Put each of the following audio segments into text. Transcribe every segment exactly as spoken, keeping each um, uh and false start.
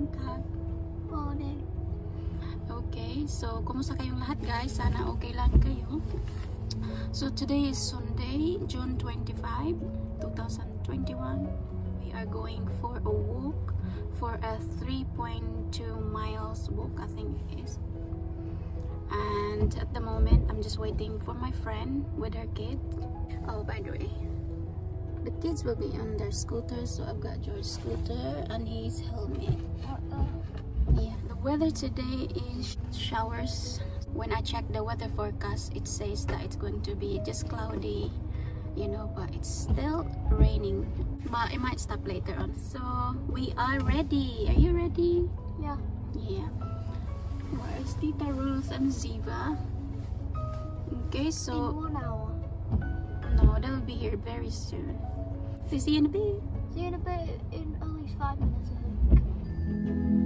Bangkok? Morning. Okay, so kumusta kayong lahat guys? Sana okay lang kayo. So today is Sunday, June twenty-fifth, two thousand twenty-one. We are going for a walk, for a three point two miles walk, I think it is. And at the moment, I'm just waiting for my friend with her kid. Oh, by the way, the kids will be on their scooters, so I've got George's scooter and his helmet. Uh-oh. Yeah, the weather today is showers. When I check the weather forecast, it says that it's going to be just cloudy, you know, but it's still raining. But it might stop later on. So we are ready. Are you ready? Yeah. Yeah. Where's Tita Ruth and Ziva? Okay, In so one hour. no, they'll be here very soon. So see you in a bit. See you in a bit, in at least five minutes, I think.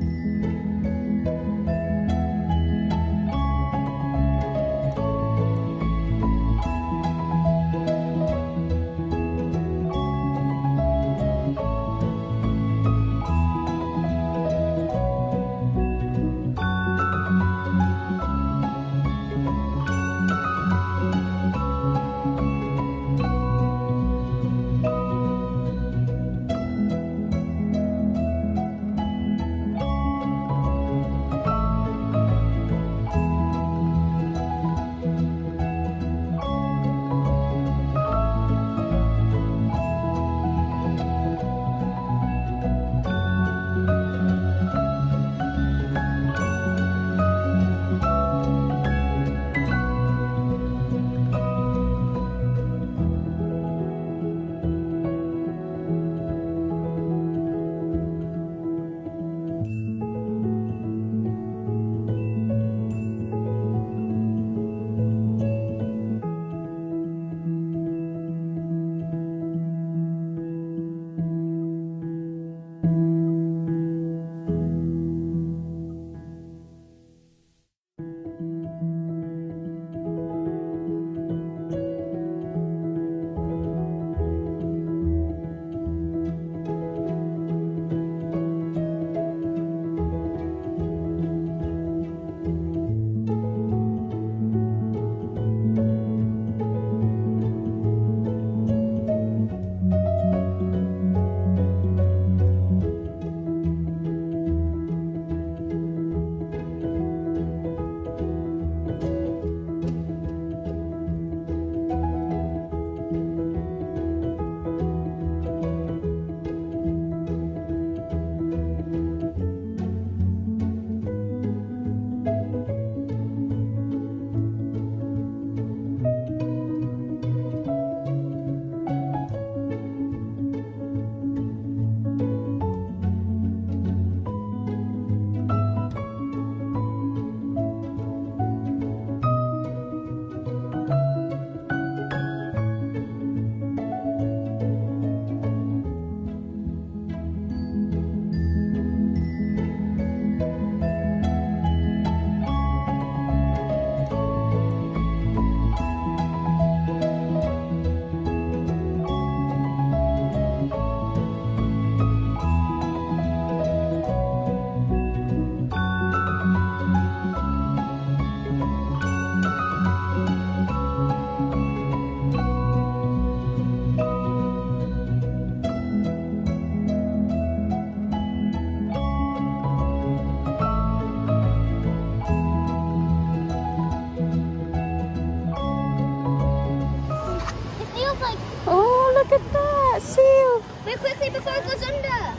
Oh, look at that seal. Wait, quickly before it goes under.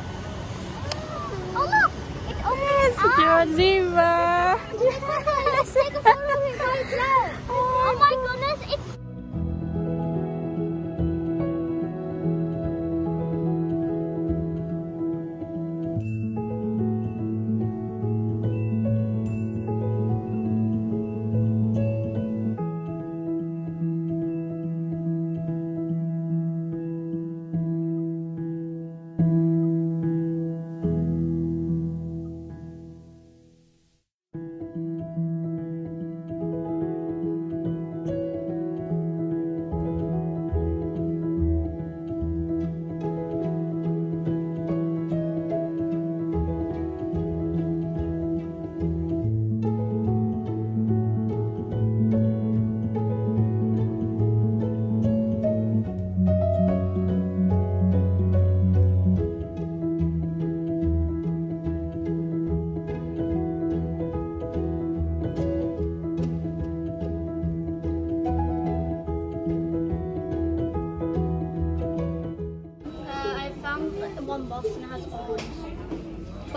Oh look, it's open. Yes, its George eyes. Ziva. Let's take a photo of it right now. Oh my goodness, it's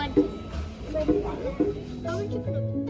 mud. How would you put it?